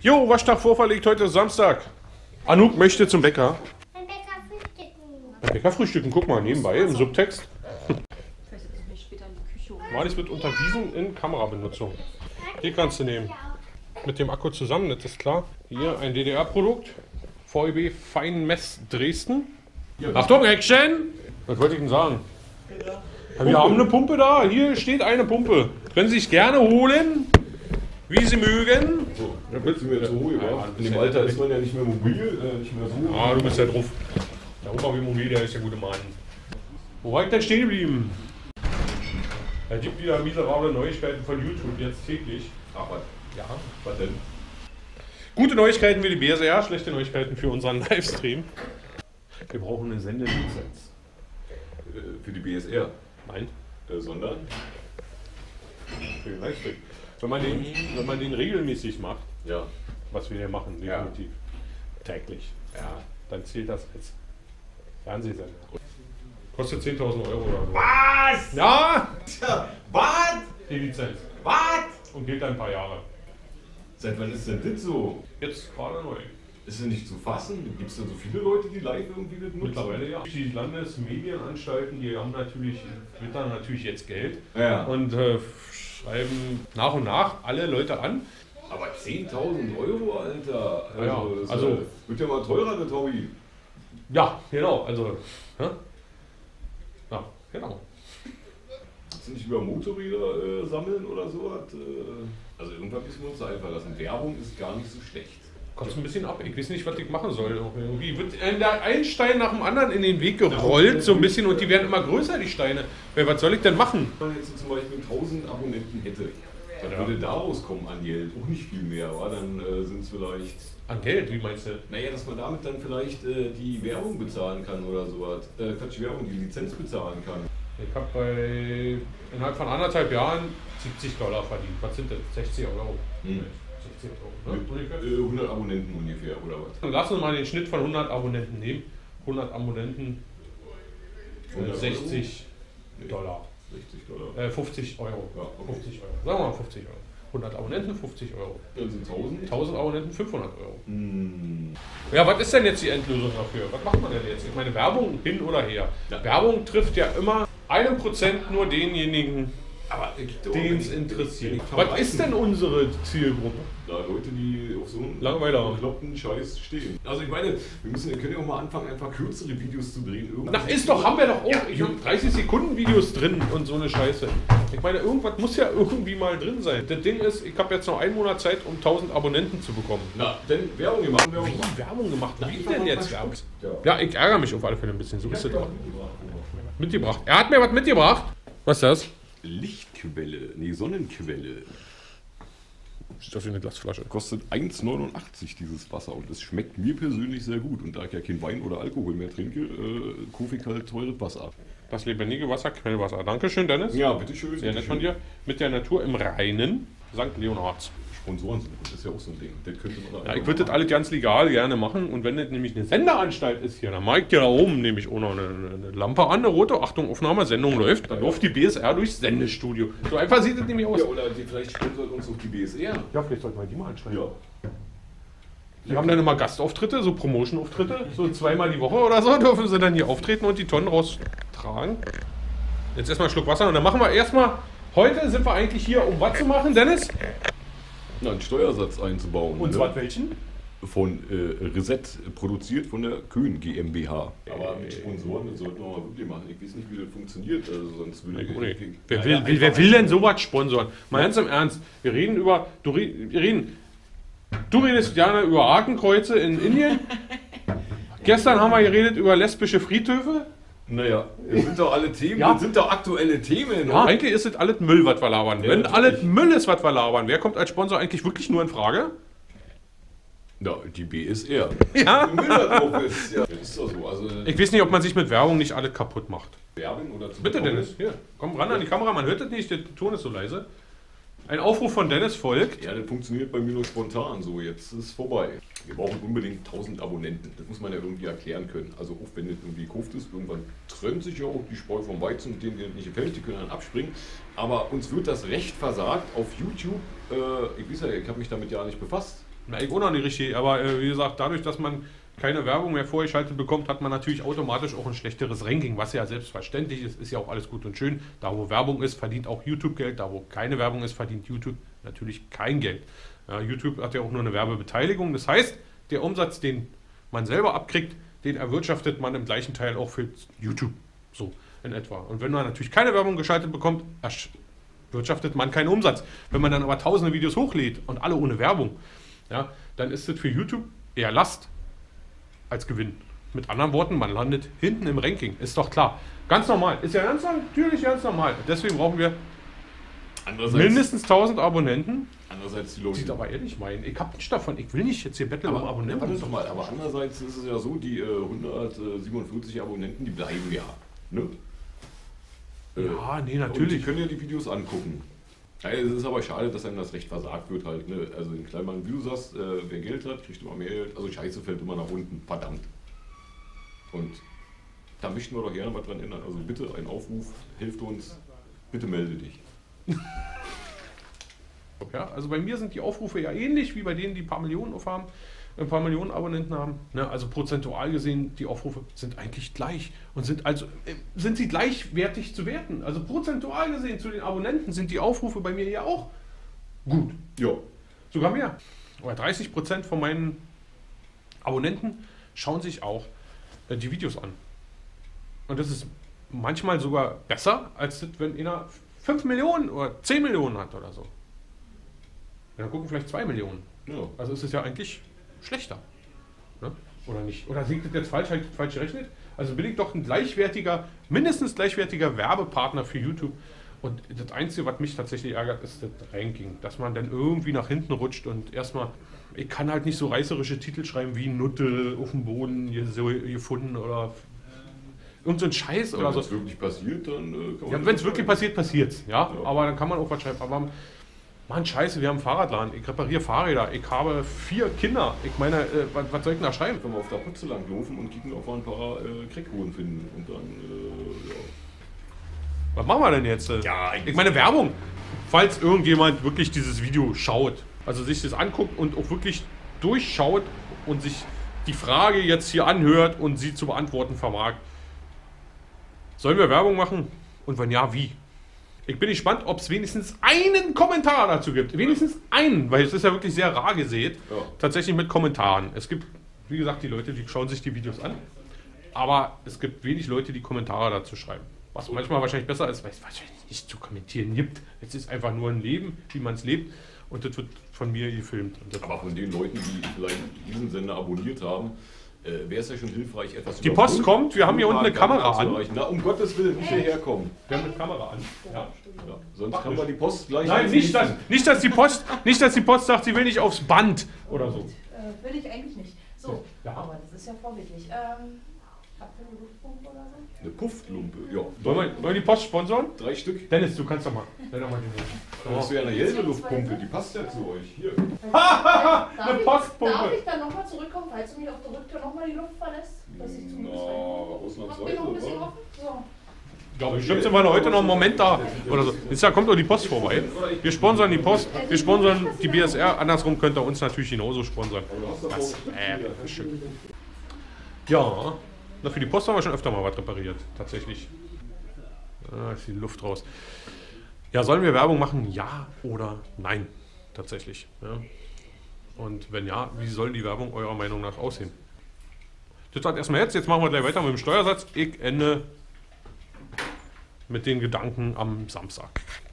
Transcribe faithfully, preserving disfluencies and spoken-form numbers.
Jo, Waschtag vorverlegt, heute ist Samstag. Anouk möchte zum Bäcker. Beim Bäcker frühstücken. Beim Bäcker frühstücken, guck mal, nebenbei im Subtext. Vielleicht setze ich mich später in die Küche. Malis wird unterwiesen in Kamerabenutzung. Die kannst du nehmen. Mit dem Akku zusammen, das ist klar. Hier ein D D R-Produkt. V E B Feinmess Dresden. Achtung, Action! Was wollte ich denn sagen? Ja, wir haben eine Pumpe da. Hier steht eine Pumpe. Können Sie sich gerne holen, wie Sie mögen. So, da bist du mir zu hoch, ja. In dem Alter ist man ja nicht mehr mobil, äh, nicht mehr so. Ah, du bist ja drauf. Der Opa wie mobil, der ist der gute Mann. Wo war ich denn stehen geblieben? Er gibt wieder miserable Neuigkeiten von YouTube, jetzt täglich. Ach, was? Ja. Was denn? Gute Neuigkeiten für die B S R, schlechte Neuigkeiten für unseren Livestream. Wir brauchen eine Sendelizenz. Äh, für die B S R? Nein. Äh, sondern? Für den Livestream. Wenn man den, wenn man den regelmäßig macht, Ja. was wir hier machen, definitiv, ja. Täglich, Ja. dann zählt das als Fernsehsender. Kostet zehntausend Euro oder so. Was? Ja, Was? die Lizenz. Was? Und gilt dann ein paar Jahre. Seit wann ist denn das so? Jetzt gerade neu. Ist das nicht zu fassen? Gibt es denn so viele Leute, die live irgendwie das nutzen? Mittlerweile ja. Die Landesmedienanstalten, die haben natürlich, twittern natürlich jetzt Geld Ja. und äh, schreiben nach und nach alle Leute an. Aber zehntausend Euro, Alter. Also, Ja, das, also- äh, wird ja mal teurer, das Hobby. Ja, genau. Also, hä? Ja, genau. Kannst du nicht über Motorräder äh, sammeln oder so? Hat, äh, also irgendwann müssen wir uns da einfach lassen. Werbung ist gar nicht so schlecht. Kotzt ein bisschen ab. Ich weiß nicht, was ich machen soll. Irgendwie wird ein Stein nach dem anderen in den Weg gerollt, so ein bisschen, und die werden immer größer, die Steine. Weil was soll ich denn machen? Wenn man jetzt zum Beispiel tausend Abonnenten hätte, dann Ja. würde daraus kommen an Geld auch nicht viel mehr, aber dann äh, sind es vielleicht, An Geld, wie meinst du? naja, dass man damit dann vielleicht äh, die Werbung bezahlen kann oder sowas. Äh, Quatsch, die Werbung, die Lizenz bezahlen kann. Ich habe bei innerhalb von anderthalb Jahren siebzig Dollar verdient. Was sind das? sechzig Euro. Hm. sechzig Euro, ne? Mit Ungefähr. äh, hundert Abonnenten ungefähr, oder was? Dann lass uns mal den Schnitt von hundert Abonnenten nehmen. hundert Abonnenten, äh, hundert sechzig Nee. Dollar. sechzig Dollar. Äh, fünfzig Euro. Ja, okay. fünfzig Euro. Sagen wir mal fünfzig Euro. hundert Abonnenten, fünfzig Euro. Dann sind tausend. tausend Abonnenten, fünfhundert Euro. Hm. Ja, was ist denn jetzt die Endlösung dafür? Was macht man denn jetzt? Ich meine, Werbung hin oder her. Ja. Werbung trifft ja immer einem Prozent nur denjenigen, Aber äh, gibt doch- den es wenn ich- interessiert. wenn ich Was verweisen- ist denn unsere Zielgruppe? Da Leute, die auf so einen Langweiler haben. bekloppten Scheiß stehen. Also ich meine, wir müssen, wir können ja auch mal anfangen, einfach kürzere Videos zu drehen. Irgendwas- Na, ist doch, haben wir doch auch. Ich habe dreißig Sekunden Videos drin und so eine Scheiße. Ich meine, irgendwas muss ja irgendwie mal drin sein. Das Ding ist, ich habe jetzt noch einen Monat Zeit, um tausend Abonnenten zu bekommen. Na, denn Werbung gemacht. Werbung gemacht. Wie Werbung gemacht? Wie einfach denn mal jetzt Spaß. Werbung? Ja. Ja, ich ärgere mich auf alle Fälle ein bisschen. So ist es Ja, auch. Mitgebracht. Er hat mir was mitgebracht. Was ist das? Lichtquelle, nee, Sonnenquelle. Steht auf eine Glasflasche. Kostet eins neunundachtzig dieses Wasser und es schmeckt mir persönlich sehr gut. Und da ich ja kein Wein oder Alkohol mehr trinke, äh, kaufe ich halt teures Wasser. Das lebendige Wasser, Quellwasser. Dankeschön, Dennis. Ja, bitteschön. Sehr nett von dir. Mit der Natur im Reinen. Sankt Leonhards. Sponsoren sind, das ist ja auch so ein Ding. Das könnte man Ja, ich würde das alles ganz legal gerne machen. Und wenn das nämlich eine Sendeanstalt ist hier, dann mache ich hier da oben nämlich auch noch eine, eine Lampe an, eine rote. Achtung, Aufnahme, Sendung läuft. Dann läuft die B S R durchs Sendestudio. So einfach sieht das nämlich aus. Ja, oder die, vielleicht sponsert uns auch die B S R. Ja, vielleicht sollten wir die mal anschreiben. Ja. Die haben dann immer Gastauftritte, so Promotion-Auftritte. So zweimal die Woche oder so dürfen sie dann hier auftreten und die Tonnen raustragen. Jetzt erstmal einen Schluck Wasser und dann machen wir erstmal. Heute sind wir eigentlich hier, um was zu machen, Dennis? Na, einen Steuersatz einzubauen. Und ne? zwar welchen? Von äh, Reset, produziert von der Köhn GmbH. Aber mit Sponsoren, das sollten wir mal wirklich machen. Ich weiß nicht, wie das funktioniert, also sonst würde ich... Nee. Wer will, will, wer will denn sowas sponsoren? Mal ganz im Ernst. Wir reden über. Du, re- wir reden. Du redest gerne über Hakenkreuze in Indien. Gestern haben wir geredet über lesbische Friedhöfe. Naja, das sind doch alle Themen, Ja. das sind doch aktuelle Themen. Ja, eigentlich ist es alles Müll, was wir labern. Ja, Wenn natürlich. alles Müll ist, was wir labern, wer kommt als Sponsor eigentlich wirklich nur in Frage? Ja, die B S R. Ja. Wenn Müll da drauf ist, ja. Das ist doch so. Also, Ich weiß nicht, ob man sich mit Werbung nicht alles kaputt macht. Werben oder zu Bitte, bekommen. Dennis, hier, komm ran an die Kamera, man hört das nicht, der Ton ist so leise. Ein Aufruf von Dennis folgt. Ja, das funktioniert bei mir nur spontan so. Jetzt ist es vorbei. Wir brauchen unbedingt tausend Abonnenten. Das muss man ja irgendwie erklären können. Also auch wenn das irgendwie gekauft ist, irgendwann trennt sich ja auch die Spreu vom Weizen und denen, denen das nicht gefällt, die können dann abspringen. Aber uns wird das Recht versagt auf YouTube. Äh, ich weiß ja, ich habe mich damit ja nicht befasst. Na, ich auch noch nicht richtig, aber äh, wie gesagt, dadurch, dass man keine Werbung mehr vorgeschaltet bekommt, hat man natürlich automatisch auch ein schlechteres Ranking, was ja selbstverständlich ist, ist ja auch alles gut und schön. Da wo Werbung ist, verdient auch YouTube Geld, da wo keine Werbung ist, verdient YouTube natürlich kein Geld. Ja, YouTube hat ja auch nur eine Werbebeteiligung, das heißt, der Umsatz, den man selber abkriegt, den erwirtschaftet man im gleichen Teil auch für YouTube, so in etwa. Und wenn man natürlich keine Werbung geschaltet bekommt, erwirtschaftet man keinen Umsatz. Wenn man dann aber tausende Videos hochlädt und alle ohne Werbung, ja, dann ist das für YouTube eher Last als Gewinn. Mit anderen Worten, man landet hinten im Ranking. Ist doch klar. Ganz normal. Ist ja ganz natürlich ganz normal. Deswegen brauchen wir mindestens tausend Abonnenten. Andererseits die Leute. Sieht aber ehrlich meinen. Ich hab nichts davon. Ich will nicht jetzt hier betteln um Abonnenten. Warte doch mal, aber andererseits ist es ja so, die äh, hundertsiebenundvierzig Abonnenten, die bleiben ja. Ne? Äh, ja, nee, natürlich. Und die können ja die Videos angucken. Ja, es ist aber schade, dass einem das Recht versagt wird halt. Ne? Also in Klammern, wie du sagst, äh, wer Geld hat, kriegt immer mehr Geld. Also Scheiße fällt immer nach unten. Verdammt. Und da möchten wir doch gerne was dran ändern. Also bitte ein Aufruf, hilft uns. Bitte melde dich. Ja, also bei mir sind die Aufrufe ja ähnlich wie bei denen, die ein paar Millionen aufhaben, ein paar Millionen Abonnenten haben. Ne, also prozentual gesehen, die Aufrufe sind eigentlich gleich und sind also äh, sind sie gleichwertig zu werten. Also prozentual gesehen zu den Abonnenten sind die Aufrufe bei mir ja auch gut. Ja. Sogar mehr. Aber dreißig Prozent von meinen Abonnenten schauen sich auch äh, die Videos an. Und das ist manchmal sogar besser, als das, wenn einer fünf Millionen oder zehn Millionen hat oder so. Ja, dann gucken vielleicht zwei Millionen. Ja. Also ist es ja eigentlich schlechter. Ne? Oder nicht? Oder liegt das jetzt falsch, falsch gerechnet? Also bin ich doch ein gleichwertiger, mindestens gleichwertiger Werbepartner für YouTube. Und das Einzige, was mich tatsächlich ärgert, ist das Ranking. Dass man dann irgendwie nach hinten rutscht und erstmal, ich kann halt nicht so reißerische Titel schreiben wie Nutte auf dem Boden gefunden oder irgend so ein Scheiß oder so. Wenn es wirklich passiert, dann äh, kann man. Ja, wenn es wirklich passiert, passiert es. Ja? Ja. Aber dann kann man auch was schreiben. Aber Mann, scheiße, wir haben einen Fahrradladen. Ich repariere Fahrräder. Ich habe vier Kinder. Ich meine, äh, was, was soll ich denn da schreiben? Können wir auf der Putze lang laufen und kicken, ob wir ein paar äh, Crackhoden finden. Und dann, äh, ja. Was machen wir denn jetzt? Ja, ich meine Werbung. Falls irgendjemand wirklich dieses Video schaut, also sich das anguckt und auch wirklich durchschaut und sich die Frage jetzt hier anhört und sie zu beantworten vermag. Sollen wir Werbung machen? Und wenn ja, wie? Ich bin gespannt, ob es wenigstens einen Kommentar dazu gibt. Wenigstens einen, weil es ist ja wirklich sehr rar gesät. Ja. Tatsächlich mit Kommentaren. Es gibt, wie gesagt, die Leute, die schauen sich die Videos an. Aber es gibt wenig Leute, die Kommentare dazu schreiben. Was manchmal wahrscheinlich besser ist, weil es wahrscheinlich nicht zu kommentieren gibt. Es ist einfach nur ein Leben, wie man es lebt. Und das wird von mir gefilmt. Und das Aber von den Leuten, die vielleicht diesen Sender abonniert haben, äh, wäre es ja schon hilfreich, etwas Die Post Grund- kommt, wir haben hier unten eine Kamera zu an. erreichen. Na, um Gottes Willen, nicht hierher kommen. Wir haben eine Kamera an. Ja. Ja, sonst kann man die Post gleich. Nein, nicht dass, nicht, dass die Post, nicht, dass die Post sagt, sie will nicht aufs Band oder so. Äh, will ich eigentlich nicht. So, Ja. aber das ist ja vorbildlich. Ähm, habt ihr eine Luftpumpe oder so? Eine Puftlumpe, ja. Wollen wir, wollen wir die Post sponsoren? Drei Stück. Dennis, du kannst doch mal. Nenn doch mal den Das wäre eine gelbe Luftpumpe, die passt ja zu euch. Hier. Darf Eine ich- Postpumpe. Darf ich dann nochmal zurückkommen, falls du mich auf der Rücktür nochmal die Luft verlässt? Dass ich Na, zumindest rein- Habt ihr ausnahmsweise, noch ein bisschen oder? offen? So. Ja, bestimmt sind wir heute noch einen Moment da. Oder so. Jetzt ja, kommt doch die Post vorbei. Wir sponsern die Post, wir sponsern die B S R. Andersrum könnt ihr uns natürlich genauso sponsern. Das äh, schön. Ja, na, für die Post haben wir schon öfter mal was repariert. Tatsächlich. Da ist die Luft raus. Ja, sollen wir Werbung machen? Ja oder nein? Tatsächlich. Ja. Und wenn ja, wie soll die Werbung eurer Meinung nach aussehen? Das hat erstmal jetzt. Jetzt machen wir gleich weiter mit dem Steuersatz. Ich ende mit den Gedanken am Samstag.